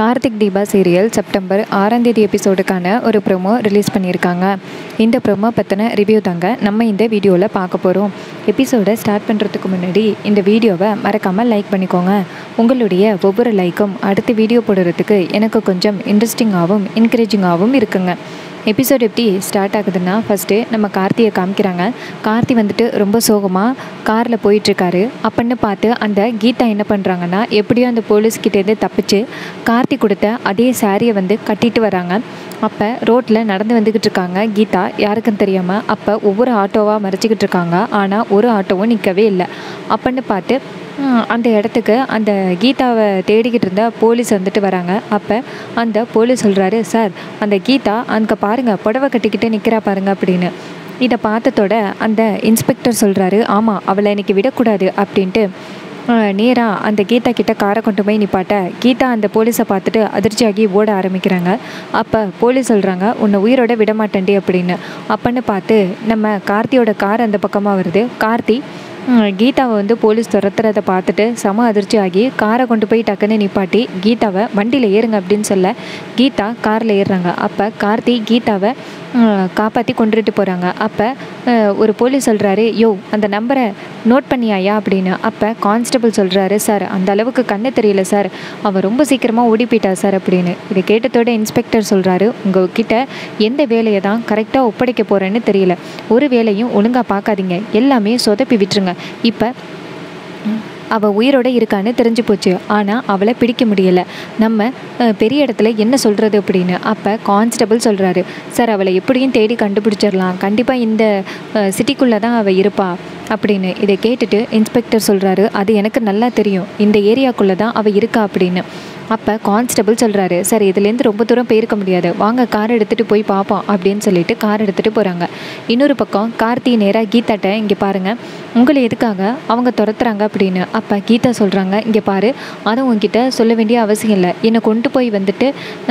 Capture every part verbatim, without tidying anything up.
Karthik Deepa serial September ஆறாம் தேதி எபிசோடுக்கான ஒரு ப்ரோமோ ரிலீஸ் பண்ணியிருக்காங்க. இந்த ப்ரோமோ பற்றின ரிவ்யூ தாங்க நம்ம இந்த வீடியோவில் பார்க்க போகிறோம். எபிசோடை ஸ்டார்ட் பண்ணுறதுக்கு முன்னாடி இந்த வீடியோவை மறக்காமல் லைக் பண்ணிக்கோங்க. உங்களுடைய ஒவ்வொரு லைக்கும் அடுத்த வீடியோ போடுறதுக்கு எனக்கு கொஞ்சம் இன்ட்ரெஸ்டிங்காகவும் என்கரேஜிங்காகவும் இருக்குங்க. எபிசோட் எப்படி ஸ்டார்ட் ஆகுதுன்னா, ஃபஸ்ட்டு நம்ம கார்த்தியை காமிக்கிறாங்க. கார்த்தி வந்துட்டு ரொம்ப சோகமாக காரில் போயிட்டுருக்காரு. அப்படின்னு பார்த்து அந்த கீதா என்ன பண்ணுறாங்கன்னா, எப்படியோ அந்த போலீஸ்கிட்டேருந்து தப்பிச்சு கார்த்தி கொடுத்த அதே சாரியை வந்து கட்டிட்டு வராங்க. அப்போ ரோட்டில் நடந்து வந்துக்கிட்டு இருக்காங்க கீதா, யாருக்குன்னு தெரியாமல். அப்போ ஒவ்வொரு ஆட்டோவாக மறைச்சிக்கிட்டு இருக்காங்க. ஆனால் ஒரு ஆட்டோவும் நிற்கவே இல்லை. அப்படின்னு பார்த்து அந்த இடத்துக்கு அந்த கீதாவை தேடிக்கிட்டு இருந்த போலீஸ் வந்துட்டு வராங்க. அப்போ அந்த போலீஸ் சொல்கிறாரு, சார் அந்த கீதா அங்கே பாருங்கள், புடவை கட்டிக்கிட்டே நிற்கிறா பாருங்க அப்படின்னு. இதை பார்த்ததோட அந்த இன்ஸ்பெக்டர் சொல்கிறாரு, ஆமாம் அவளை இன்றைக்கி விடக்கூடாது அப்படின்ட்டு நேராக அந்த கீதா கிட்ட காரை கொண்டு போய் நிப்பாட்ட கீதா அந்த போலீஸை பார்த்துட்டு அதிர்ச்சியாகி ஓட ஆரம்பிக்கிறாங்க. அப்போ போலீஸ் சொல்கிறாங்க, உன்னை உயிரோட விடமாட்டேன்டி அப்படின்னு. அப்பன்னு பார்த்து நம்ம கார்த்தியோட கார் அந்த பக்கமாக வருது. கார்த்தி கீதாவை வந்து போலீஸ் துரத்துறதை பார்த்துட்டு செம அதிர்ச்சி ஆகி காரை கொண்டு போய் டக்குன்னு நிப்பாட்டி கீதாவை வண்டியில் ஏறுங்க அப்படின்னு சொல்ல கீதா காரில் ஏறுறாங்க. அப்போ கார்த்தி கீதாவை காப்பாற்றி கொண்டுட்டு போகிறாங்க. அப்போ ஒரு போலீஸ் சொல்கிறாரு, யோ அந்த நம்பரை நோட் பண்ணியாயா அப்படின்னு. அப்போ கான்ஸ்டபிள் சொல்கிறாரு, சார் அந்த அளவுக்கு கண்ணு தெரியல சார், அவள் ரொம்ப சீக்கிரமாக ஓடி போயிட்டா சார் அப்படின்னு. இதை கேட்டதோட இன்ஸ்பெக்டர் சொல்கிறாரு, உங்ககிட்ட எந்த வேலையை தான் கரெக்டாக ஒப்படைக்க போகிறேன்னு தெரியல, ஒரு வேலையும் ஒழுங்காக பார்க்காதீங்க, எல்லாமே சொதப்பி விட்டுருங்க. இப்போ அவள் உயிரோடு இருக்கான்னு தெரிஞ்சு போச்சு, ஆனால் அவளை பிடிக்க முடியலை, நம்ம பெரிய இடத்துல என்ன சொல்கிறது அப்படின்னு. அப்போ கான்ஸ்டபிள் சொல்கிறாரு, சார் அவளை எப்படியும் தேடி கண்டுபிடிச்சிடலாம், கண்டிப்பாக இந்த சிட்டிக்குள்ளே தான் அவள் இருப்பா அப்படின்னு. இதை கேட்டுட்டு இன்ஸ்பெக்டர் சொல்கிறாரு, அது எனக்கு நல்லா தெரியும், இந்த ஏரியாக்குள்ளே தான் அவள் இருக்கா அப்படின்னு. அப்போ கான்ஸ்டபிள் சொல்கிறாரு, சார் இதுலேருந்து ரொம்ப தூரம் போயிருக்க முடியாது, வாங்க கார் எடுத்துகிட்டு போய் பார்ப்போம் அப்படின்னு சொல்லிட்டு கார் எடுத்துகிட்டு போகிறாங்க. இன்னொரு பக்கம் கார்த்தி நேராக கீதாட்ட, இங்கே பாருங்கள் உங்களை எதுக்காக அவங்க துரத்துறாங்க அப்படின்னு. அப்போ கீதா சொல்கிறாங்க, இங்கே பாரு அதை உங்ககிட்ட சொல்ல வேண்டிய அவசியம் இல்லை, என்னை கொண்டு போய் வந்துட்டு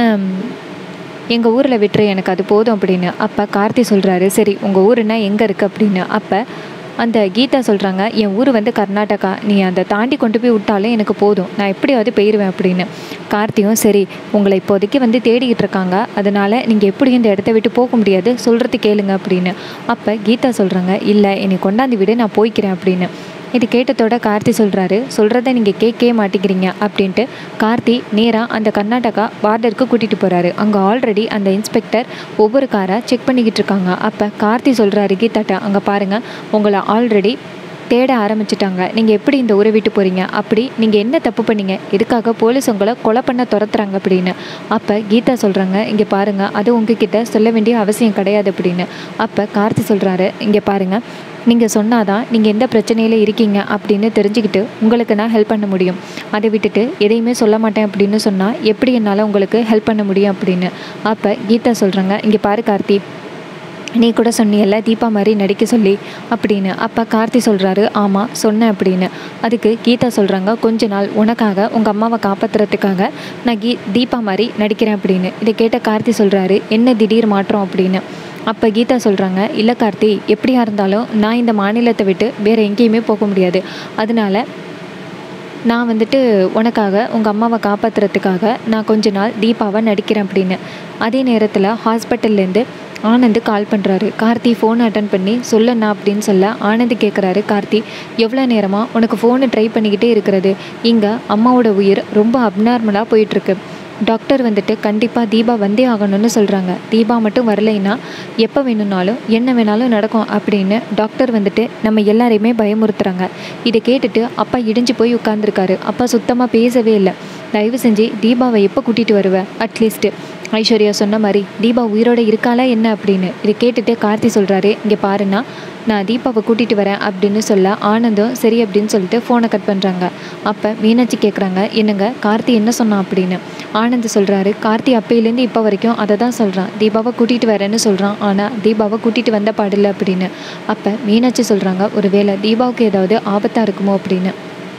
எங்கள் ஊரில் விட்டுரு, எனக்கு அது போதும் அப்படின்னு. அப்போ கார்த்தி சொல்கிறாரு, சரி உங்கள் ஊருன்னா எங்கே இருக்குது அப்படின்னு. அப்போ அந்த கீதா சொல்கிறாங்க, என் ஊர் வந்து கர்நாடகா, நீ அந்த தாண்டி கொண்டு போய் விட்டாலே எனக்கு போதும், நான் எப்படியாவது போயிடுவேன் அப்படின்னு. கார்த்தியும், சரி உங்களை இப்போதைக்கு வந்து தேடிக்கிட்டு இருக்காங்க, அதனால் நீங்கள் எப்படியும் இந்த இடத்த விட்டு போக முடியாது, சொல்கிறது கேளுங்க அப்படின்னு. அப்போ கீதா சொல்கிறாங்க, இல்லை என்னை கொண்டாந்து விடு, நான் போய்க்கிறேன் அப்படின்னு. இது கேட்டதோட கார்த்தி சொல்கிறாரு, சொல்கிறத நீங்கள் கேட்கவே மாட்டேங்கிறீங்க அப்படின்ட்டு கார்த்தி நேராக அந்த கர்நாடகா பார்டருக்கு கூட்டிகிட்டு போகிறாரு. அங்கே ஆல்ரெடி அந்த இன்ஸ்பெக்டர் ஒவ்வொரு காராக செக் பண்ணிக்கிட்டு இருக்காங்க. அப்போ கார்த்தி சொல்கிறாரு கீதாட்ட, அங்கே பாருங்கள் உங்களை ஆல்ரெடி தேட ஆரம்பிச்சிட்டாங்க, நீங்கள் எப்படி இந்த ஊரை விட்டு போகிறீங்க, அப்படி நீங்கள் என்ன தப்பு பண்ணீங்க, எதுக்காக போலீஸ் உங்களை கொலை பண்ண துரத்துறாங்க அப்படின்னு. அப்போ கீதா சொல்கிறாங்க, இங்கே பாருங்கள் அது உங்ககிட்ட சொல்ல வேண்டிய அவசியம் கிடையாது அப்படின்னு. அப்போ கார்த்தி சொல்கிறாரு, இங்கே பாருங்கள் நீங்கள் சொன்னாதான் நீங்கள் எந்த பிரச்சனையில் இருக்கீங்க அப்படின்னு தெரிஞ்சுக்கிட்டு உங்களுக்கு நான் ஹெல்ப் பண்ண முடியும், அதை விட்டுட்டு எதையுமே சொல்ல மாட்டேன் அப்படின்னு சொன்னால் எப்படி என்னால் உங்களுக்கு ஹெல்ப் பண்ண முடியும் அப்படின்னு. அப்போ கீதா சொல்கிறாங்க, இங்கே பாரு கார்த்தி, நீ கூட சொன்னியல்ல தீபா மாதிரி நடிக்க சொல்லி அப்படின்னு. அப்போ கார்த்தி சொல்கிறாரு, ஆமாம் சொன்னேன் அப்படின்னு. அதுக்கு கீதா சொல்கிறாங்க, கொஞ்ச நாள் உனக்காக உங்கள் அம்மாவை காப்பாற்றுறதுக்காக நான் கீ தீபா மாதிரி நடிக்கிறேன் அப்படின்னு. இதை கேட்ட கார்த்தி சொல்கிறாரு, என்ன திடீர் மாற்றம் அப்படின்னு. அப்போ கீதா சொல்கிறாங்க, இல்லை கார்த்தி எப்படியா இருந்தாலும் நான் இந்த மாநிலத்தை விட்டு வேறு எங்கேயுமே போக முடியாது, அதனால நான் வந்துட்டு உனக்காக உங்கள் அம்மாவை காப்பாற்றுறதுக்காக நான் கொஞ்ச நாள் தீபாவை நடிக்கிறேன் அப்படின்னு. அதே நேரத்தில் ஹாஸ்பிட்டல்லேருந்து ஆனந்த் கால் பண்ணுறாரு. கார்த்தி ஃபோன் அட்டன் பண்ணி சொல்லண்ணா அப்படின்னு சொல்ல ஆனந்த் கேட்குறாரு, கார்த்தி எவ்வளோ நேரமாக உனக்கு ஃபோனை ட்ரை பண்ணிக்கிட்டே இருக்கிறது, இங்கே அம்மாவோட உயிர் ரொம்ப அப்நார்மலாக போயிட்டுருக்கு, டாக்டர் வந்துட்டு கண்டிப்பாக தீபா வந்தே ஆகணும்னு சொல்கிறாங்க, தீபா மட்டும் வரலைன்னா எப்போ வேணும்னாலும் என்ன வேணாலும் நடக்கும் அப்படின்னு டாக்டர் வந்துட்டு நம்ம எல்லாரையுமே பயமுறுத்துகிறாங்க. இதை கேட்டுட்டு அப்பா இடிஞ்சு போய் உட்காந்துருக்காரு. அப்பா சுத்தமாக பேசவே இல்லை. தயவு செஞ்சு தீபாவை எப்போ கூட்டிகிட்டு வருவேன், அட்லீஸ்ட்டு ஐஸ்வர்யா சொன்ன மாதிரி தீபா உயிரோடு இருக்காளா என்ன அப்படின்னு. இதை கேட்டுட்டு கார்த்தி சொல்கிறாரு, இங்கே பாருன்னா நான் தீபாவை கூட்டிகிட்டு வரேன் அப்படின்னு சொல்ல ஆனந்தும் சரி அப்படின்னு சொல்லிட்டு ஃபோனை கட் பண்ணுறாங்க. அப்போ மீனாட்சி கேட்குறாங்க, என்னங்க கார்த்தி என்ன சொன்னான் அப்படின்னு. ஆனந்த் சொல்கிறாரு, கார்த்தி அப்பையிலேருந்து இப்போ வரைக்கும் அதை தான் சொல்கிறான், தீபாவை கூட்டிகிட்டு வரேன்னு சொல்கிறான், ஆனால் தீபாவை கூட்டிகிட்டு வந்த பாடில்லை அப்படின்னு. அப்போ மீனாட்சி சொல்கிறாங்க, ஒரு வேளை தீபாவுக்கு ஏதாவது ஆபத்தாக இருக்குமோ அப்படின்னு.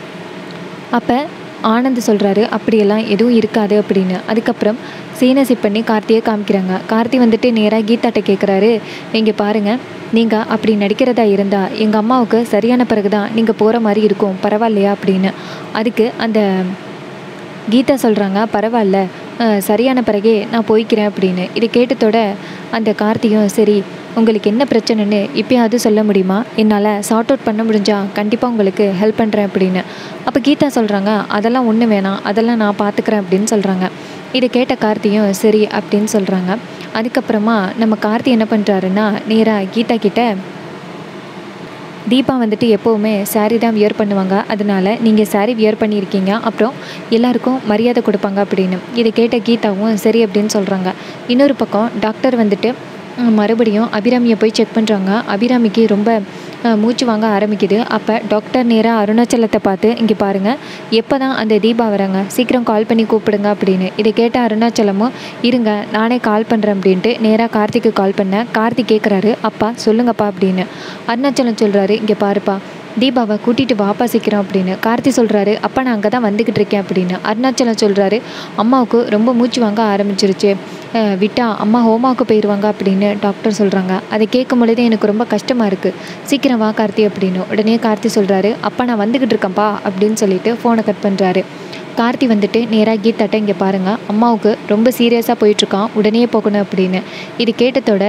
அப்போ ஆனந்த் சொல்கிறாரு, அப்படியெல்லாம் எதுவும் இருக்காது அப்படின்னு. அதுக்கப்புறம் சீனை சிப் பண்ணி கார்த்தியை காமிக்கிறாங்க. கார்த்தி வந்துட்டு நேராக கீதாட்ட கேட்குறாரு, இங்கே பாருங்கள் நீங்கள் அப்படி நடிக்கிறதா இருந்தால் எங்கள் அம்மாவுக்கு சரியான பிறகு தான் நீங்கள் போகிற மாதிரி இருக்கும், பரவாயில்லையா அப்படின்னு. அதுக்கு அந்த கீதா சொல்கிறாங்க, பரவாயில்ல சரியான பிறகே நான் போய்க்கிறேன் அப்படின்னு. இதை கேட்டதோட அந்த கார்த்தியும் சரி உங்களுக்கு என்ன பிரச்சனைன்னு இப்போயாவது சொல்ல முடியுமா, என்னால் சார்ட் அவுட் பண்ண முடிஞ்சா கண்டிப்பாக உங்களுக்கு ஹெல்ப் பண்ணுறேன் அப்படின்னு. அப்போ கீதா சொல்கிறாங்க அதெல்லாம் ஒன்றும் வேணாம், அதெல்லாம் நான் பார்த்துக்கிறேன் அப்படின்னு சொல்கிறாங்க. இதை கேட்ட கார்த்தியும் சரி அப்படின்னு சொல்கிறாங்க. அதுக்கப்புறமா நம்ம கார்த்தி என்ன பண்ணுறாருன்னா நேராக கீதா கிட்ட தீபா வந்துட்டு எப்போவுமே சாரீ தான் வியர் பண்ணுவாங்க, அதனால நீங்கள் சாரீ வியர் பண்ணியிருக்கீங்க, அப்புறம் எல்லாருக்கும் மரியாதை கொடுப்பாங்க அப்படின்னு. இதை கேட்ட கீதாவும் சரி அப்படின்னு சொல்கிறாங்க. இன்னொரு பக்கம் டாக்டர் வந்துட்டு மறுபடியும் அபிராமியை போய் செக் பண்ணுறாங்க. அபிராமிக்கு ரொம்ப மூச்சு வாங்க ஆரம்பிக்குது. அப்போ டாக்டர் நேராக அருணாச்சலத்தை பார்த்து இங்கே பாருங்கள் எப்போ தான் அந்த தீபா வராங்க, சீக்கிரம் கால் பண்ணி கூப்பிடுங்க அப்படின்னு. இதை கேட்ட அருணாச்சலமும் இருங்க நானே கால் பண்ணுறேன் அப்படின்ட்டு நேராக கார்த்திக்கு கால் பண்ணேன். கார்த்திக் கேட்குறாரு அப்பா சொல்லுங்கப்பா அப்படின்னு. அருணாச்சலம் சொல்கிறாரு இங்கே பாருப்பா தீபாவை கூட்டிகிட்டு வாப்பா சீக்கிரம் அப்படின்னு. கார்த்தி சொல்கிறாரு அப்பா நான் அங்கே தான் வந்துக்கிட்டு இருக்கேன் அப்படின்னு. அருணாச்சலம் சொல்கிறாரு அம்மாவுக்கு ரொம்ப மூச்சு வாங்க ஆரம்பிச்சிருச்சு, விட்டா அம்மா ஹோமாவுக்கு போயிடுவாங்க அப்படின்னு டாக்டர் சொல்கிறாங்க. அதை கேட்கும் பொழுதே எனக்கு ரொம்ப கஷ்டமாக இருக்குது, சீக்கிரம் வா கார்த்தி அப்படின்னு. உடனே கார்த்தி சொல்கிறாரு அப்பா நான் வந்துக்கிட்டு இருக்கேன்ப்பா அப்படின்னு சொல்லிட்டு ஃபோனை கட் பண்ணுறாரு. கார்த்தி வந்துட்டு நேராக கீதாட்ட இங்கே பாருங்கள் அம்மாவுக்கு ரொம்ப சீரியஸாக போயிட்டுருக்கான், உடனே போகணும் அப்படின்னு. இது கேட்டதோட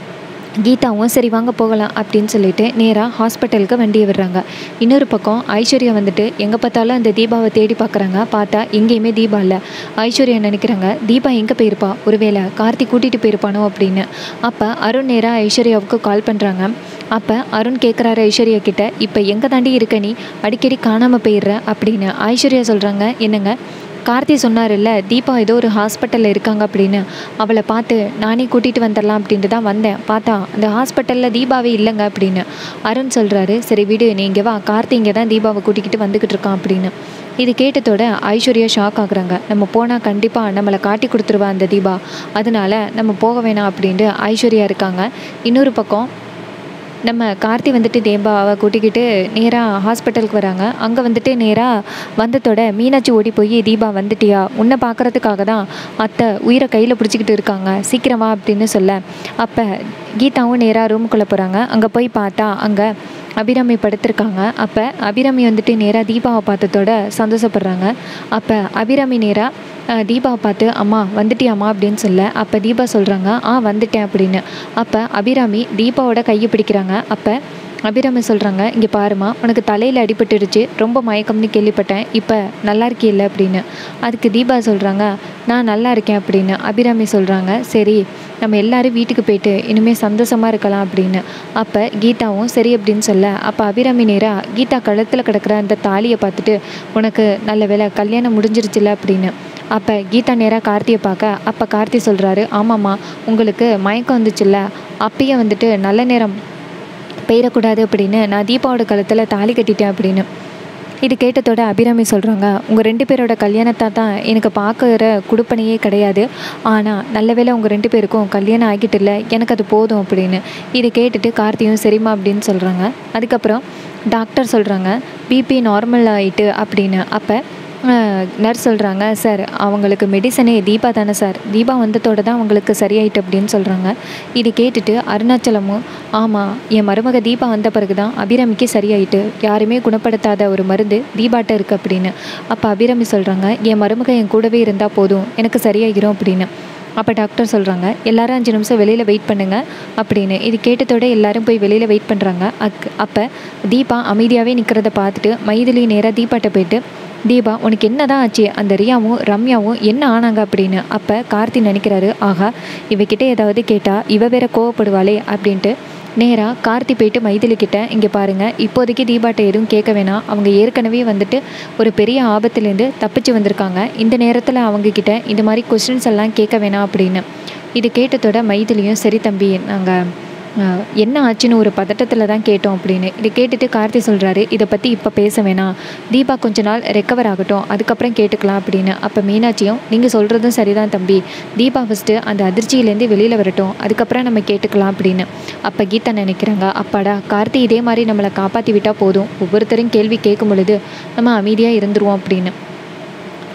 கீதாவும் சரி வாங்க போகலாம் அப்படின்னு சொல்லிட்டு நேராக ஹாஸ்பிட்டலுக்கு வண்டியை விடுறாங்க. இன்னொரு பக்கம் ஐஸ்வர்யா வந்துட்டு எங்கே பார்த்தாலும் அந்த தீபாவை தேடி பார்க்குறாங்க. பார்த்தா எங்கேயுமே தீபா இல்லை. ஐஸ்வர்யா நினைக்கிறாங்க தீபா எங்கே போயிருப்பா, ஒருவேளை கார்த்தி கூட்டிகிட்டு போயிருப்பானோ அப்படின்னு. அப்போ அருண் நேராக ஐஸ்வர்யாவுக்கு கால் பண்ணுறாங்க. அப்போ அருண் கேட்குறாரு ஐஸ்வர்யா கிட்ட இப்போ எங்கே தாண்டி இருக்க நீ, அடிக்கடி காணாமல் போயிடுற அப்படின்னு. ஐஸ்வர்யா சொல்கிறாங்க என்னங்க கார்த்தி சொன்னார்ல தீபா ஏதோ ஒரு ஹாஸ்பிட்டலில் இருக்காங்க அப்படின்னு, அவளை பார்த்து நானே கூட்டிகிட்டு வந்துடலாம் அப்படின்ட்டு தான் வந்தேன், பார்த்தா அந்த ஹாஸ்பிட்டலில் தீபாவே இல்லைங்க அப்படின்னு. அருண் சொல்கிறாரு சரி விடு நீங்கள் வா, கார்த்தி இங்கே தான் தீபாவை கூட்டிக்கிட்டு வந்துக்கிட்டு இருக்கான் அப்படின்னு. இது கேட்டதோட ஐஸ்வர்யா ஷாக் ஆகுறாங்க. நம்ம போனால் கண்டிப்பாக நம்மளை காட்டி கொடுத்துருவா அந்த தீபா, அதனால நம்ம போக வேணாம் அப்படின்ட்டு ஐஸ்வர்யா இருக்காங்க. இன்னொரு பக்கம் நம்ம கார்த்தி வந்துட்டு தீபாவை கூட்டிக்கிட்டு நேராக ஹாஸ்பிட்டலுக்கு வராங்க. அங்கே வந்துட்டு நேராக வந்ததோட மீனாட்சி ஓடி போய் தீபா வந்துட்டியா, உன்னை பார்க்குறதுக்காக தான் அத்தை உயிரை கையில் பிடிச்சிக்கிட்டு இருக்காங்க, சீக்கிரமா அப்படின்னு சொல்ல. அப்போ கீதாவும் நேராக ரூமுக்குள்ளே போகிறாங்க. அங்கே போய் பார்த்தா அங்கே அபிராமி படுத்திருக்காங்க. அப்போ அபிராமி வந்துட்டு நேராக தீபாவை பார்த்ததோட சந்தோஷப்படுறாங்க. அப்போ அபிராமி நேராக தீபாவை பார்த்து அம்மா வந்துட்டியாம்மா அப்படின்னு சொல்ல. அப்போ தீபா சொல்கிறாங்க ஆ வந்துட்டேன் அப்படின்னு. அப்போ அபிராமி தீபாவோட கையை பிடிக்கிறாங்க. அப்போ அபிராமி சொல்கிறாங்க இங்கே பாருமா உனக்கு தலையில் அடிபட்டுடுச்சு, ரொம்ப மயக்கம்னு கேள்விப்பட்டேன், இப்போ நல்லா இருக்கில்ல அப்படின்னு. அதுக்கு தீபா சொல்கிறாங்க நான் நல்லா இருக்கேன் அப்படின்னு. அபிராமி சொல்கிறாங்க சரி நம்ம எல்லோரும் வீட்டுக்கு போயிட்டு இனிமேல் சந்தோஷமாக இருக்கலாம் அப்படின்னு. அப்போ கீதாவும் சரி அப்படின்னு சொல்ல. அப்போ அபிராமி நேராக கீதா கழுத்தில் கிடக்கிற அந்த தாலியை பார்த்துட்டு உனக்கு நல்ல வேலை கல்யாணம் முடிஞ்சிருச்சுல அப்படின்னு. அப்போ கீதா நேராக கார்த்தியை பார்க்க. அப்போ கார்த்தி சொல்கிறாரு ஆமாம்மா உங்களுக்கு மயக்கம் வந்துச்சுல்ல, அப்பயே வந்துட்டு நல்ல நேரம் பெயரக்கூடாது அப்படின்னு நான் தீபாவோட கழுத்தில் தாலி கட்டிட்டேன் அப்படின்னு. இது கேட்டதோட அபிராமி சொல்கிறாங்க உங்கள் ரெண்டு பேரோட கல்யாணத்தை தான் எனக்கு பார்க்குற குடுப்பனையே கிடையாது, ஆனால் நல்ல வேளை உங்கள் ரெண்டு பேருக்கும் கல்யாணம் ஆகிட்டு இல்லை, எனக்கு அது போதும் அப்படின்னு. இதை கேட்டுட்டு கார்த்தியும் சரிம்மா அப்படின்னு சொல்கிறாங்க. அதுக்கப்புறம் டாக்டர் சொல்கிறாங்க பிபி நார்மல் ஆகிட்டு அப்படின்னு. அப்போ நர்ஸ் சொல்கிறாங்க சார் அவங்களுக்கு மெடிசனே தீபா தானே சார், தீபா வந்ததோடு தான் அவங்களுக்கு சரியாயிட்டு அப்படின்னு சொல்கிறாங்க. இது கேட்டுட்டு அருணாச்சலமும் ஆமாம் என் மருமக தீபா வந்த பிறகு தான் அபிராமிக்கு சரியாயிட்டு, யாருமே குணப்படுத்தாத ஒரு மருந்து தீபாட்ட இருக்குது அப்படின்னு. அப்போ அபிராமி சொல்கிறாங்க என் மருமக என் கூடவே இருந்தால் போதும் எனக்கு சரியாகிரும் அப்படின்னு. அப்போ டாக்டர் சொல்கிறாங்க எல்லாரும் அஞ்சு நிமிஷம் வெளியில் வெயிட் பண்ணுங்கள் அப்படின்னு. இது கேட்டதோட எல்லாரும் போய் வெளியில் வெயிட் பண்ணுறாங்க. அக் அப்போ தீபா அமைதியாகவே நிற்கிறத பார்த்துட்டு மைதிலி நேராக தீபாட்ட போயிட்டு தீபா உனக்கு என்ன தான் ஆச்சு, அந்த ரியாவும் ரம்யாவும் என்ன ஆனாங்க அப்படின்னு. அப்போ கார்த்தி நினைக்கிறாரு ஆகா இவகிட்ட ஏதாவது கேட்டால் இவ வேற கோவப்படுவாளே அப்படின்ட்டு நேராக கார்த்தி போயிட்டு மைதிலிக்கிட்ட இங்கே பாருங்கள் இப்போதைக்கு தீபாட்ட எதுவும் கேட்க வேணாம், அவங்க ஏற்கனவே வந்துட்டு ஒரு பெரிய ஆபத்துலேருந்து தப்பிச்சு வந்திருக்காங்க, இந்த நேரத்தில் அவங்கக்கிட்ட இந்த மாதிரி கொஸ்டின்ஸ் எல்லாம் கேட்க வேணாம் அப்படின்னு. இது கேட்டதோட மைதிலியும் சரி தம்பி நாங்கள் என்ன ஆச்சுன்னு ஒரு பதட்டத்தில் தான் கேட்டோம் அப்படின்னு. இதை கேட்டுட்டு கார்த்தி சொல்கிறாரு இதை பற்றி இப்போ பேச வேணாம், தீபா கொஞ்ச நாள் ரெக்கவர் ஆகட்டும் அதுக்கப்புறம் கேட்டுக்கலாம் அப்படின்னு. அப்போ மீனாட்சியும் நீங்கள் சொல்கிறதும் சரிதான் தம்பி, தீபா ஃபஸ்ட்டு அந்த அதிர்ச்சியிலேருந்து வெளியில் வரட்டும் அதுக்கப்புறம் நம்ம கேட்டுக்கலாம் அப்படின்னு. அப்போ கீதா நினைக்கிறாங்க அப்பாடா கார்த்தி இதே மாதிரி நம்மளை காப்பாற்றி விட்டால் போதும், ஒவ்வொருத்தரும் கேள்வி கேட்கும் பொழுது நம்ம அமைதியாக இருந்துருவோம் அப்படின்னு.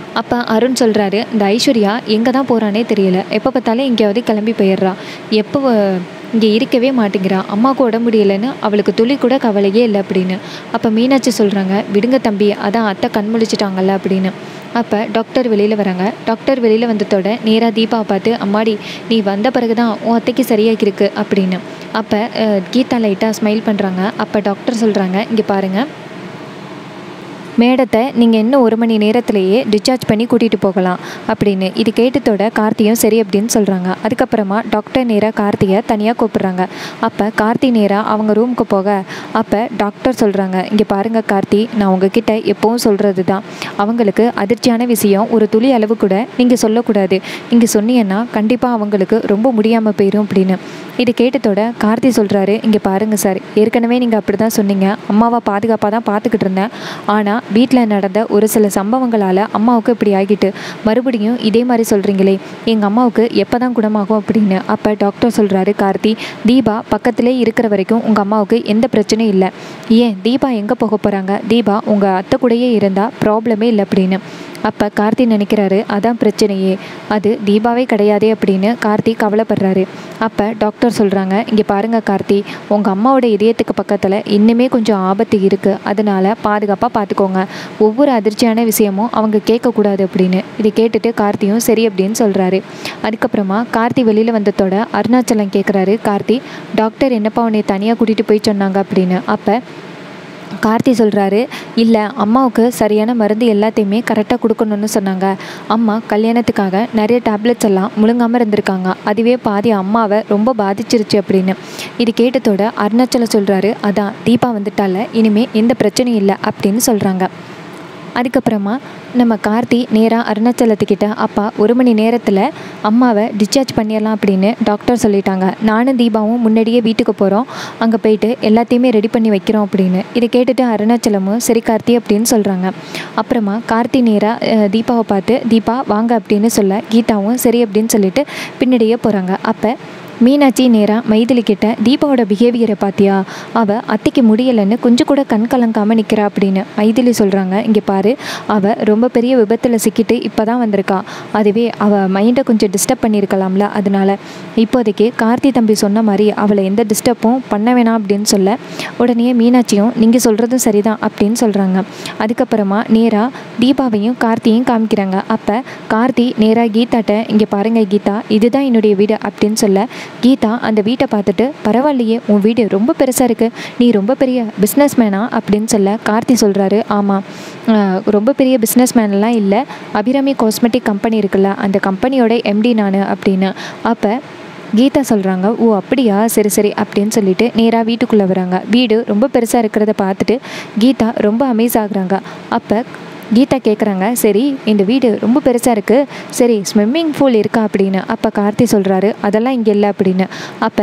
அப்போ அருண் சொல்கிறாரு, இந்த ஐஸ்வர்யா எங்கே தான் போகிறானே தெரியல, எப்போ பார்த்தாலும் எங்கேயாவது கிளம்பி போயிடுறா, எப்போ இங்கே இருக்கவே மாட்டேங்கிறா, அம்மாவுக்கு உடம்பு முடியலைன்னு அவளுக்கு துளி கூட கவலையே இல்லை அப்படின்னு. அப்போ மீனாட்சி சொல்கிறாங்க, விடுங்க தம்பி, அதான் அத்தை கண் முழிச்சிட்டாங்கல்ல அப்படின்னு. அப்போ டாக்டர் வெளியில் வராங்க. டாக்டர் வெளியில் வந்ததோட நேராக தீபாவை பார்த்து, அம்மாடி நீ வந்த பிறகு தான் உன் அத்தைக்கு சரியாகிருக்கு அப்படின்னு. அப்போ கீதா லைட்டாக ஸ்மைல் பண்ணுறாங்க. அப்போ டாக்டர் சொல்கிறாங்க, இங்கே பாருங்கள் மேடத்தை நீங்கள் இன்னும் ஒரு மணி நேரத்திலேயே டிஸ்சார்ஜ் பண்ணி கூட்டிகிட்டு போகலாம் அப்படின்னு. இது கேட்டதோட கார்த்தியும் சரி அப்படின்னு சொல்கிறாங்க. அதுக்கப்புறமா டாக்டர் நேராக கார்த்தியை தனியாக கூப்பிட்றாங்க. அப்போ கார்த்தி நேராக அவங்க ரூமுக்கு போக அப்போ டாக்டர் சொல்கிறாங்க, இங்கே பாருங்கள் கார்த்தி, நான் உங்ககிட்ட எப்போவும் சொல்கிறது தான், அவங்களுக்கு அதிர்ச்சியான விஷயம் ஒரு துளி அளவு கூட நீங்கள் சொல்லக்கூடாது, நீங்கள் சொன்னீங்கன்னா கண்டிப்பாக அவங்களுக்கு ரொம்ப முடியாமல் போயிடும் அப்படின்னு. இது கேட்டதோட கார்த்தி சொல்கிறாரு, இங்கே பாருங்கள் சார், ஏற்கனவே நீங்கள் அப்படி தான் சொன்னீங்க, அம்மாவை பாதுகாப்பாக தான் பார்த்துக்கிட்டு இருந்தேன், ஆனால் வீட்டில் நடந்த ஒரு சில சம்பவங்களால் அம்மாவுக்கு இப்படி ஆகிட்டு மறுபடியும் இதே மாதிரி சொல்கிறீங்களே, எங்கள் அம்மாவுக்கு எப்போ தான் குணமாகும் அப்படின்னு. அப்போ டாக்டர் சொல்கிறாரு, கார்த்தி, தீபா பக்கத்திலே இருக்கிற வரைக்கும் உங்கள் அம்மாவுக்கு எந்த பிரச்சனையும் இல்லை, ஏன் தீபா எங்கே போக போகிறாங்க, தீபா உங்கள் அத்தை கூடயே இருந்தால் ப்ராப்ளமே இல்லை அப்படின்னு. அப்போ கார்த்தி நினைக்கிறாரு, அதான் பிரச்சனையே, அது தீபாவே கிடையாதே அப்படின்னு கார்த்தி கவலைப்படுறாரு. அப்போ டாக்டர் சொல்கிறாங்க, இங்கே பாருங்கள் கார்த்தி, உங்கள் அம்மாவோட இதயத்துக்கு பக்கத்தில் இன்னுமே கொஞ்சம் ஆபத்து இருக்குது, அதனால் பாதுகாப்பாக பார்த்துக்கோங்க, ஒவ்வொரு அதிர்ச்சியான விஷயமும் அவங்க கேட்கக்கூடாது அப்படின்னு. இதை கேட்டுட்டு கார்த்தியும் சரி அப்படின்னு சொல்கிறாரு. அதுக்கப்புறமா கார்த்தி வெளியில் வந்ததோட அருணாச்சலம் கேட்குறாரு, கார்த்தி டாக்டர் என்னப்பா உன்னை தனியாக கூட்டிகிட்டு போய் சொன்னாங்க அப்படின்னு. அப்போ கார்த்தி சொல்கிறாரு, இல்லை அம்மாவுக்கு சரியான மருந்து எல்லாத்தையுமே கரெக்டாக கொடுக்கணும்னு சொன்னாங்க, அம்மா கல்யாணத்துக்காக நிறைய டேப்லெட்ஸ் எல்லாம் முழுங்காமல் இருந்திருக்காங்க, அதுவே பாதி அம்மாவை ரொம்ப பாதிச்சிருச்சு அப்படின்னு. இது கேட்டதோட அருணாச்சலம் சொல்கிறாரு, அதான் தீபா வந்துட்டால இனிமேல் எந்த பிரச்சனையும் இல்லை அப்படின்னு சொல்கிறாங்க. அதுக்கப்புறமா நம்ம கார்த்தி நேராக அருணாச்சலத்துக்கிட்ட, அப்பா ஒரு மணி நேரத்தில் அம்மாவை டிஸ்சார்ஜ் பண்ணிடலாம் அப்படின்னு டாக்டர் சொல்லிட்டாங்க, நானும் தீபாவும் முன்னாடியே வீட்டுக்கு போகிறோம், அங்கே போயிட்டு எல்லாத்தையுமே ரெடி பண்ணி வைக்கிறோம் அப்படின்னு. இதை கேட்டுட்டு அருணாச்சலமும் சரி கார்த்தி அப்படின்னு சொல்கிறாங்க. அப்புறமா கார்த்தி நேராக தீபாவை பார்த்து, தீபா வாங்க அப்படின்னு சொல்ல கீதாவும் சரி அப்படின்னு சொல்லிட்டு பின்னாடியே போகிறாங்க. அப்போ மீனாட்சி நேராக மைதிலி கிட்ட, தீபாவோட பிஹேவியரை பார்த்தியா, அவள் அத்தைக்கு முடியலைன்னு கொஞ்சம் கூட கண் கலங்காமல் நிற்கிறா அப்படின்னு. மைதிலி சொல்கிறாங்க, இங்கே பாரு, அவள் ரொம்ப பெரிய விபத்தில் சிக்கிட்டு இப்போ தான் வந்திருக்கா, அதுவே அவள் மைண்டை கொஞ்சம் டிஸ்டர்ப் பண்ணியிருக்கலாம்ல, அதனால இப்போதைக்கு கார்த்தி தம்பி சொன்ன மாதிரி அவளை எந்த டிஸ்டர்பும் பண்ண வேணாம் அப்படின்னு சொல்ல உடனே மீனாட்சியும் நீங்கள் சொல்கிறதும் சரிதான் அப்படின்னு சொல்கிறாங்க. அதுக்கப்புறமா நேராக தீபாவையும் கார்த்தியையும் காமிக்கிறாங்க. அப்போ கார்த்தி நேராக கீதாட்ட, இங்கே பாருங்கள் கீதா, இதுதான் என்னுடைய வீடு அப்படின்னு சொல்ல கீதா அந்த வீட்டை பார்த்துட்டு, பரவாயில்லையே உன் வீடு ரொம்ப பெருசாக இருக்குது, நீ ரொம்ப பெரிய பிஸ்னஸ் மேனா அப்படின்னு சொல்ல கார்த்தி சொல்கிறாரு, ஆமாம் ரொம்ப பெரிய பிஸ்னஸ் மேன்லாம் இல்லை, அபிராமி காஸ்மெட்டிக் கம்பெனி இருக்குல்ல, அந்த கம்பெனியோட எம்டி நான் அப்படின்னு. அப்போ கீதா சொல்கிறாங்க, ஓ அப்படியா, சரி சரி அப்படின்னு சொல்லிட்டு நேராக வீட்டுக்குள்ளே வராங்க. வீடு ரொம்ப பெருசாக இருக்கிறத பார்த்துட்டு கீதா ரொம்ப அமேஸ் ஆகுறாங்க. அப்போ கீதா கேட்குறாங்க, சரி இந்த வீடு ரொம்ப பெருசாக இருக்குது, சரி ஸ்விம்மிங் பூல் இருக்கா அப்படின்னு. அப்போ கார்த்தி சொல்கிறாரு, அதெல்லாம் இங்கே இல்லை அப்படின்னு. அப்போ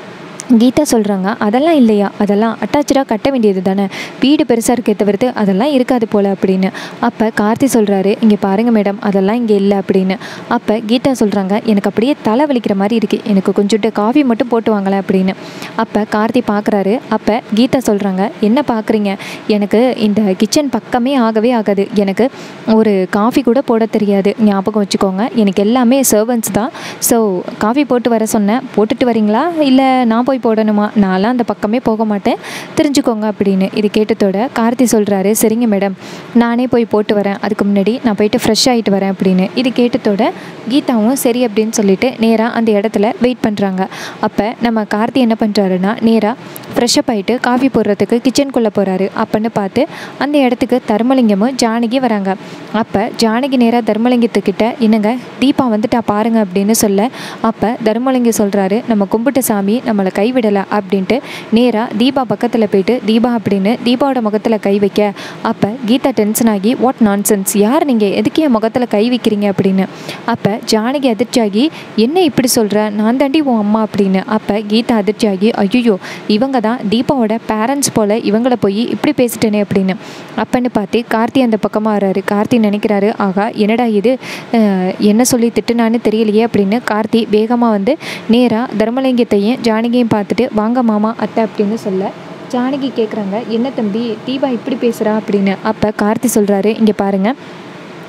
கீதா சொல்கிறாங்க, அதெல்லாம் இல்லையா, அதெல்லாம் அட்டாச்சாக கட்ட வேண்டியது தானே, வீடு பெருசாக இருக்கே தவிர்த்து அதெல்லாம் இருக்காது போல் அப்படின்னு. அப்போ கார்த்தி சொல்கிறாரு, இங்கே பாருங்கள் மேடம், அதெல்லாம் இங்கே இல்லை அப்படின்னு. அப்போ கீதா சொல்கிறாங்க, எனக்கு அப்படியே தலை வலிக்கிற மாதிரி இருக்குது, எனக்கு கொஞ்சோண்டு காஃபி மட்டும் போட்டு வாங்கலாம் அப்படின்னு. அப்போ கார்த்தி பார்க்குறாரு. அப்போ கீதா சொல்கிறாங்க, என்ன பார்க்குறீங்க, எனக்கு இந்த கிச்சன் பக்கமே ஆகவே ஆகாது, எனக்கு ஒரு காஃபி கூட போட தெரியாது, ஞாபகம் வச்சுக்கோங்க, எனக்கு எல்லாமே சர்வன்ட்ஸ் தான், ஸோ காஃபி போட்டு வர சொன்னேன், போட்டுட்டு வரீங்களா இல்லை நான் போய் போடணுமா, நான்லாம் அந்த பக்கமே போக மாட்டேன், தெரிஞ்சுக்கோங்க அப்படின்னு. இது கேட்டதோட கார்த்தி சொல்கிறாரு, சரிங்க மேடம் நானே போய் போட்டு வரேன், அதுக்கு முன்னாடி நான் போயிட்டு ஃப்ரெஷ் ஆகிட்டு வரேன் அப்படின்னு. இது கேட்டதோட கீதாவும் சரி அப்படின்னு சொல்லிட்டு நேராக அந்த இடத்துல வெயிட் பண்ணுறாங்க. அப்போ நம்ம கார்த்தி என்ன பண்ணுறாருன்னா, நேராக ஃப்ரெஷ்ஷப் ஆகிட்டு காஃபி போடுறதுக்கு கிச்சனுக்குள்ளே போகிறாரு. அப்போன்னு பார்த்து அந்த இடத்துக்கு தர்மலிங்கமும் ஜானகி வராங்க. அப்போ ஜானகி நேராக தர்மலிங்கத்துக்கிட்ட, என்னங்க தீபா வந்துட்டா பாருங்க அப்படின்னு சொல்ல, அப்போ தர்மலிங்கம் சொல்கிறாரு, நம்ம கும்பிட்ட சாமி நம்மளை கைவிடலை அப்படின்ட்டு நேராக தீபா பக்கத்தில் போயிட்டு தீபா அப்படின்னு தீபாவோட முகத்தில் கை வைக்க, அப்போ கீதா டென்ஷன் ஆகி, வாட் நான்சென்ஸ், யார் நீங்கள், எதுக்கு என் முகத்தில் கை வைக்கிறீங்க அப்படின்னு. அப்போ ஜானகி அதிர்ச்சியாகி, என்ன இப்படி சொல்கிற, நான் தாண்டி உன் அம்மா அப்படின்னு. அப்போ கீதா அதிர்ச்சியாகி, ஐயோ இவங்க தான் தீபாவோட பேரண்ட்ஸ் போல், இவங்கள போய் இப்படி பேசிட்டேனே அப்படின்னு. அப்பன்னு பார்த்து கார்த்தி அந்த பக்கமாக வர்றாரு. கார்த்தி நினைக்கிறாரு, ஆகா என்னடா இது, என்ன சொல்லி திட்டுனான்னு தெரியலையே அப்படின்னு. கார்த்தி வேகமாக வந்து நேராக தர்மலிங்கத்தையும் ஜானகியும் பார்த்துட்டு, வாங்க மாமா அத்தை அப்படின்னு சொல்ல ஜானகி கேட்குறாங்க, என்ன தம்பி தீபா இப்படி பேசுகிறா அப்படின்னு. அப்போ கார்த்தி சொல்கிறாரு, இங்கே பாருங்கள்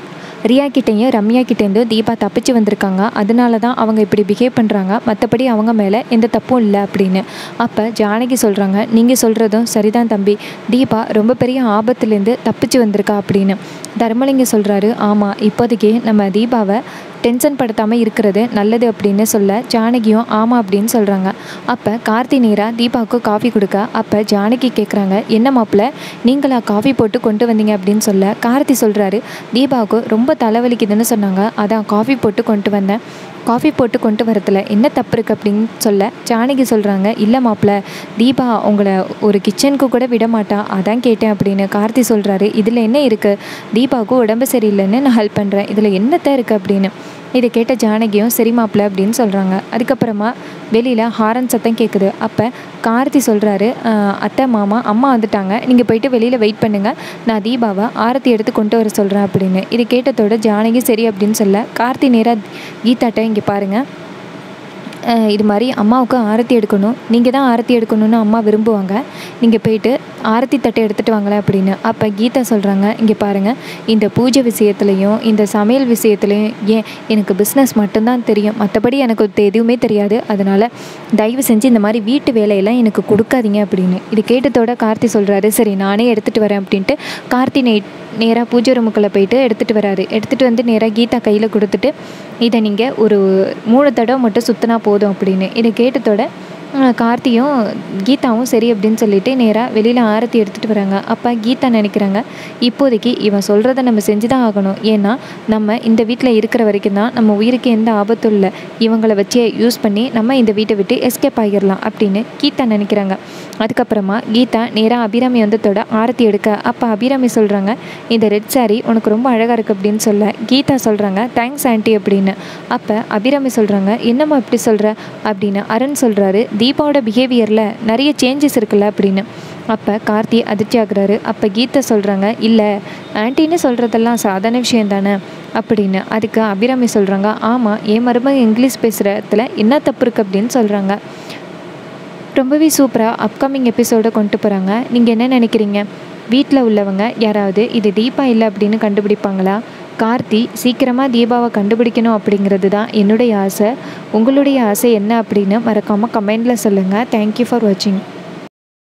ரியா கிட்டேயும் ரம்யா கிட்டேருந்தும் தீபா தப்பிச்சு வந்திருக்காங்க, அதனால தான் அவங்க இப்படி பிஹேவ் பண்ணுறாங்க, மற்றபடி அவங்க மேலே எந்த தப்பும் இல்லை அப்படின்னு. அப்போ ஜானகி சொல்கிறாங்க, நீங்கள் சொல்கிறதும் சரிதான் தம்பி, தீபா ரொம்ப பெரிய ஆபத்துலேருந்து தப்பிச்சு வந்திருக்கா அப்படின்னு. தர்மலிங்கம் சொல்கிறாரு, ஆமாம், இப்போதைக்கு நம்ம தீபாவை டென்ஷன் படுத்தாமல் இருக்கிறது நல்லது அப்படின்னு சொல்ல ஜானகியும் ஆமாம் அப்படின்னு சொல்கிறாங்க. அப்போ கார்த்தி நேராக தீபாவுக்கு காஃபி கொடுக்க, அப்போ ஜானகி கேட்குறாங்க, என்ன மாப்பிள்ள நீங்களா காஃபி போட்டு கொண்டு வந்தீங்க அப்படின்னு சொல்ல கார்த்தி சொல்கிறாரு, தீபாவுக்கு ரொம்ப தலைவலிக்குதுன்னு சொன்னாங்க, அதான் காஃபி போட்டு கொண்டு வந்தேன், காஃபி போட்டு கொண்டு வரத்துல என்ன தப்பு இருக்குது அப்படின்னு சொல்ல ஜானகி சொல்கிறாங்க, இல்லை மாப்பிள்ள தீபா உங்களை ஒரு கிச்சனுக்கு கூட விட மாட்டா, அதான் கேட்டேன் அப்படின்னு. கார்த்தி சொல்கிறாரு, இதில் என்ன இருக்குது, தீபாவுக்கு உடம்பு சரியில்லைன்னு நான் ஹெல்ப் பண்ணுறேன், இதில் என்னத்தான் இருக்குது அப்படின்னு. இதை கேட்ட ஜானகியும் சரி மாப்பிள்ள அப்படின்னு சொல்கிறாங்க. அதுக்கப்புறமா வெளியில் ஹாரன் சத்தம் கேட்குது. அப்போ கார்த்தி சொல்கிறாரு, அத்தை மாமா அம்மா வந்துட்டாங்க, நீங்கள் போயிட்டு வெளியில் வெயிட் பண்ணுங்கள், நான் தீபாவை ஆரத்தி எடுத்து கொண்டு வர சொல்கிறேன் அப்படின்னு. இதை கேட்டதோட ஜானகி சரி அப்படின்னு சொல்ல கார்த்தி நேராக கீதாட்ட இங்கே பாருங்கள், இது மாதிரி அம்மாவுக்கு ஆரத்தி எடுக்கணும், நீங்கள் தான் ஆரத்தி எடுக்கணும்னு அம்மா விரும்புவாங்க, நீங்கள் போயிட்டு ஆரத்தி தட்டை எடுத்துகிட்டு வாங்களேன் அப்படின்னு. அப்போ கீதா சொல்கிறாங்க, இங்கே பாருங்கள், இந்த பூஜை விஷயத்துலையும் இந்த சமையல் விஷயத்துலையும் ஏன் எனக்கு பிஸ்னஸ் மட்டும்தான் தெரியும், மற்றபடி எனக்கு எதுவுமே தெரியாது, அதனால் தயவு செஞ்சு இந்த மாதிரி வீட்டு வேலையெல்லாம் எனக்கு கொடுக்காதீங்க அப்படின்னு. இது கேட்டதோட கார்த்தி சொல்கிறாரு, சரி நானே எடுத்துகிட்டு வரேன் அப்படின்ட்டு கார்த்தி நே நேராக பூஜை ரூமுக்குள்ளே போயிட்டு எடுத்துகிட்டு வராரு. எடுத்துகிட்டு வந்து நேராக கீதா கையில் கொடுத்துட்டு, இதை நீங்கள் ஒரு மூணு தடவை மட்டும் சுற்றினா போதும் அப்படின்னு. இதை கேட்டதோட கார்த்தியும் கீதாவும் சரி அப்படின்னு சொல்லிட்டு நேராக வெளியில் ஆரத்தி எடுத்துகிட்டு வராங்க. அப்போ கீதா நினைக்கிறாங்க, இப்போதைக்கு இவன் சொல்கிறத நம்ம செஞ்சு தான் ஆகணும், ஏன்னா நம்ம இந்த வீட்டில் இருக்கிற வரைக்கும் தான் நம்ம உயிருக்கு எந்த ஆபத்தும் இல்லை, இவங்களை வச்சே யூஸ் பண்ணி நம்ம இந்த வீட்டை விட்டு எஸ்கேப் ஆகிடலாம் அப்படின்னு கீதா நினைக்கிறாங்க. அதுக்கப்புறமா கீதா நேராக அபிராமி வந்ததோட ஆரத்தி எடுக்க, அப்போ அபிராமி சொல்கிறாங்க, இந்த ரெட் சாரி உனக்கு ரொம்ப அழகாக இருக்குது அப்படின்னு சொல்ல கீதா சொல்கிறாங்க, தேங்க்ஸ் ஆண்டி அப்படின்னு. அப்போ அபிராமி சொல்கிறாங்க, என்னம்மா இப்படி சொல்கிற அப்படின்னு. அருண் சொல்கிறாரு, தீபாவோட பிஹேவியரில் நிறைய சேஞ்சஸ் இருக்குல்ல அப்படின்னு. அப்போ கார்த்தி அதிர்ச்சி ஆகுறாரு. அப்போ கீதா சொல்கிறாங்க, இல்லை ஆன்ட்டின்னு சொல்கிறதெல்லாம் சாதாரண விஷயம் தானே அப்படின்னு. அதுக்கு அபிராமி சொல்கிறாங்க, ஆமாம், என் மருமக இங்கிலீஷ் பேசுகிறதுல என்ன தப்பு இருக்குது அப்படின்னு சொல்கிறாங்க. ரொம்பவே சூப்பராக அப்கமிங் எபிசோடை கொண்டு போகிறாங்க. நீங்கள் என்ன நினைக்கிறீங்க, வீட்டில் உள்ளவங்க யாராவது இது தீபா இல்லை அப்படின்னு கண்டுபிடிப்பாங்களா? கார்த்தி சீக்கிரமாக தீபாவை கண்டுபிடிக்கணும் அப்படிங்கிறது தான் என்னுடைய ஆசை. உங்களுடைய ஆசை என்ன அப்படின்னு மறக்காமல் கமெண்டில் சொல்லுங்கள். தேங்க்யூ ஃபார் வாட்சிங்.